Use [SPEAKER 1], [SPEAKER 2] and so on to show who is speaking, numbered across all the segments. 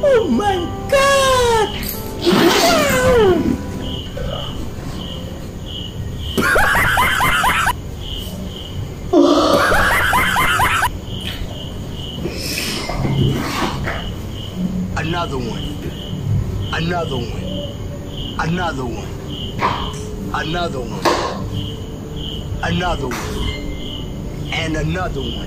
[SPEAKER 1] Oh my God! Wow!
[SPEAKER 2] Another one. Another one. Another one. Another one. Another one. And another one.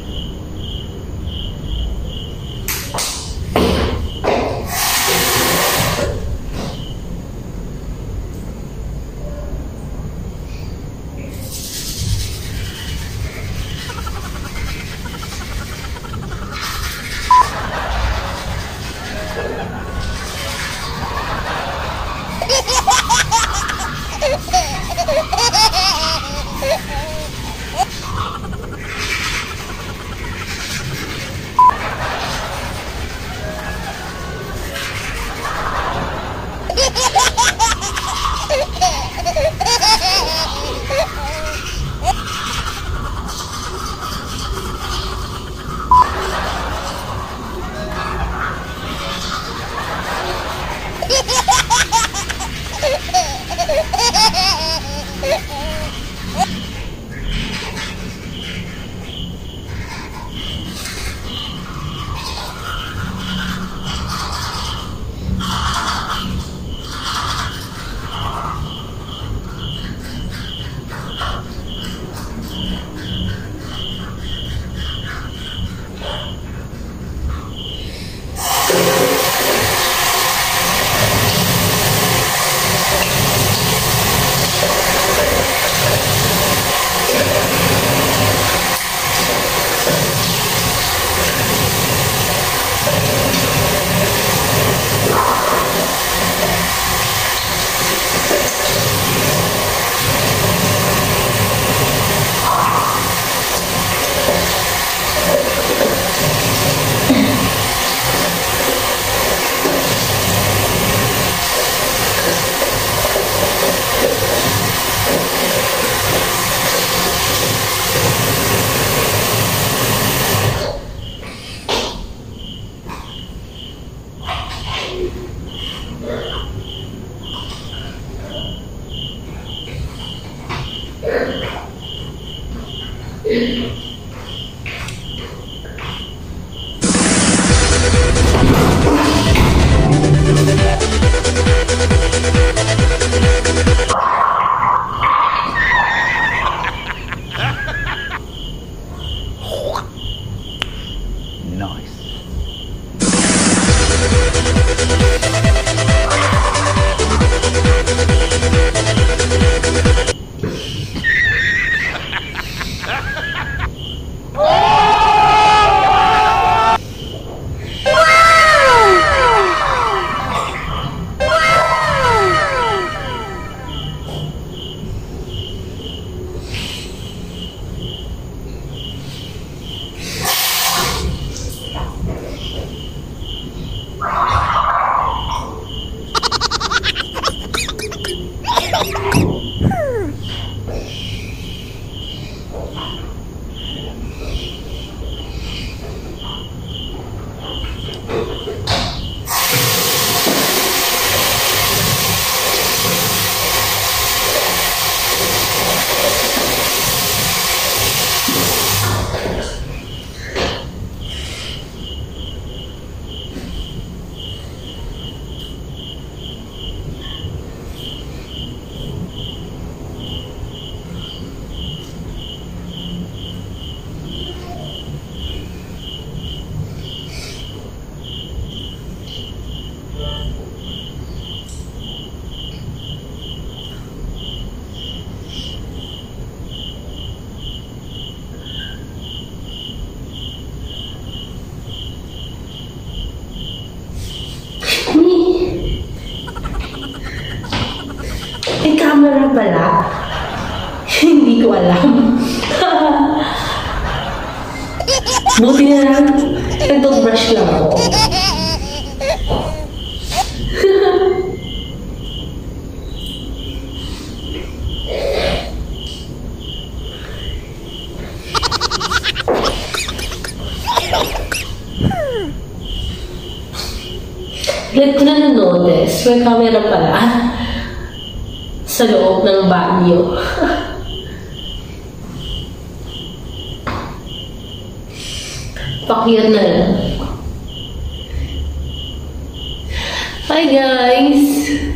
[SPEAKER 3] May camera pala. Hindi ko alam. Buti na lang, nag-toothbrush lang ako. Let ko na na-notice. May camera pala. Sa loob ng banyo. Pakyat na lang. Hi guys!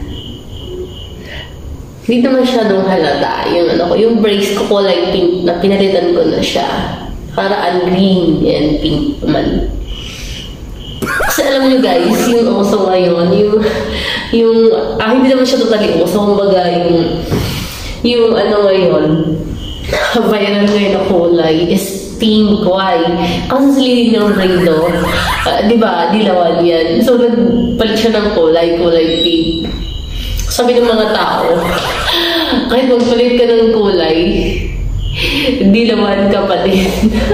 [SPEAKER 3] Hindi naman masyadong halata yung brace ko kulay pink na pinalitan ko na siya. Para green and pink naman. Kasi alam nyo guys, yung uso ngayon, hindi naman siya totally uso. Kumbaga yung ngayon, viral ngayon na kulay is pink. Why? Kasi silili ng Rado, diba, dilawan yan. So, nagpalit siya ng kulay pink. Sabi ng mga tao, kahit magpalit ka ng kulay, dilawan ka pa din.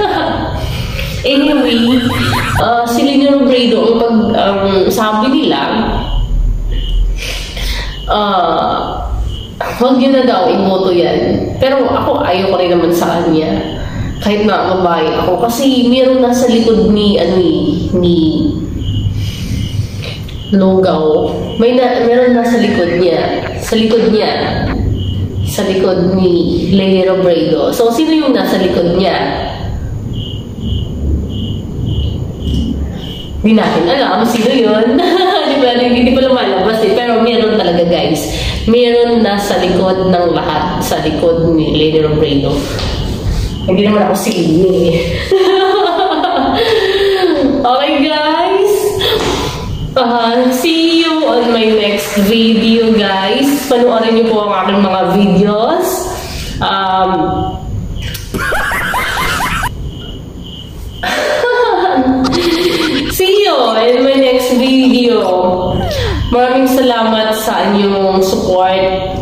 [SPEAKER 3] Anyway, silili ng Rado, ang sabi nila, huwag yun na daw, iboto yan. Pero ako, ayaw ko rin naman sa kanya. Kahit na babae ako. Kasi meron nasa likod ni Lugaw. Meron nasa likod niya. Sa likod ni Liezel Brado. So, sino yung nasa likod niya? Hindi natin alam sino yun. Hindi pa lumalabas eh. Pero meron talaga guys. Meron nasa likod ng lahat. Sa likod ni Liezel Brado. Hindi naman ako silili. Okay guys. See you on my next video guys. Panoorin niyo po ang aking mga videos. See you in my next video. Maraming salamat sa inyong support.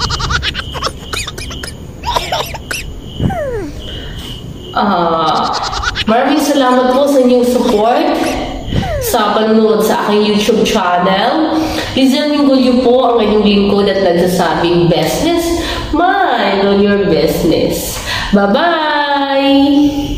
[SPEAKER 3] Maraming salamat po sa inyong support sa panonood sa aking YouTube channel. Liezel Mengullo po ang inyong lingkod at nagsasabing business, mind on your business. Bye-bye!